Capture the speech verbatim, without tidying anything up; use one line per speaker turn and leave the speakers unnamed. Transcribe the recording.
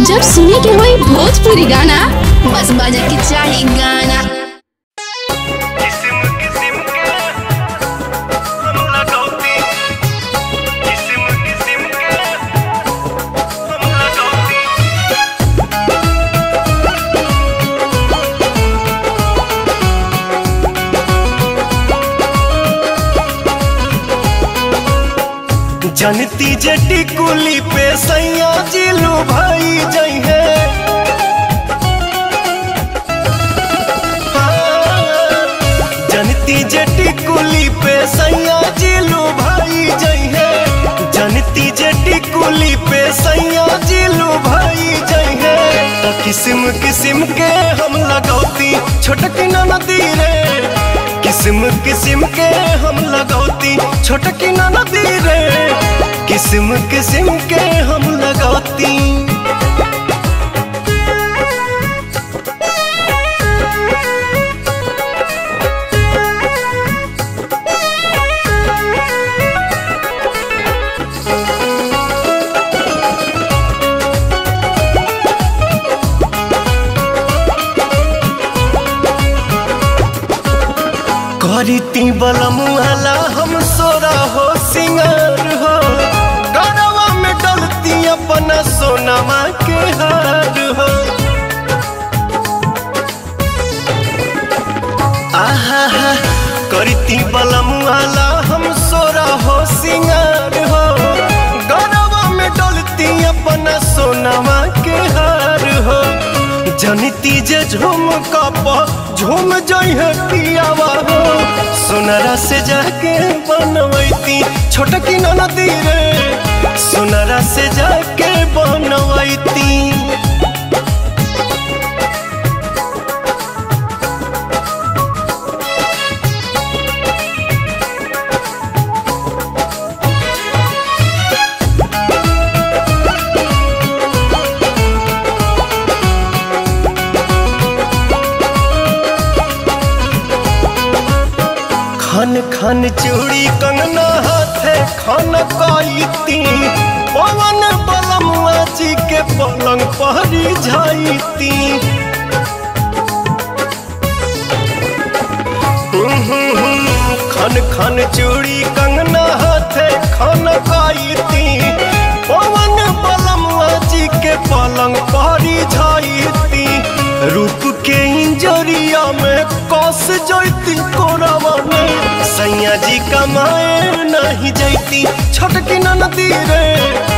जब सुने के होई भोजपुरी गाना बस बजे के चाही गाना।
जनती जटी कुली पे सैया जिलू भाई जई है, जनती जटी कुली पे सैया जिलू भाई जई है, जनती जटी कुली पे सैया जिलू भाई जई है। तो किस्म किस्म के हम लगौती छोटकी नदी रे, किस्म किस्म के हम लगौती छोटकी नदी रे, किस्म किस्म के हम लगौती। करीती बलमुआला हम सोरा हो सिंगार हो, गरवा में डलती अपना सोनमा के हार हो। आहा करीती बलमुआला हम सोरा हो सिंगार हो, गरवा में डलती अपना सोनमा के हार हो। जनिती जे झूम कप झूम जई है पियावा हो, सोनरा से जाके बनवैती छोटकी नदी रे, सोनरा से जाके बनवैती। खन खन चूड़ी कंगना हाथे खन काईती, पवन बलमुआ जी के पलंग पहरी जाईती। खन खन चूड़ी कंगना हाथे खन काईती, पवन बलमुआ जी के पलंग पहरी जाईती। रूप के इंजरिया में कस जैती कोरावा में, सैया जी कमाए नहीं जैती छोटकी नदी रे,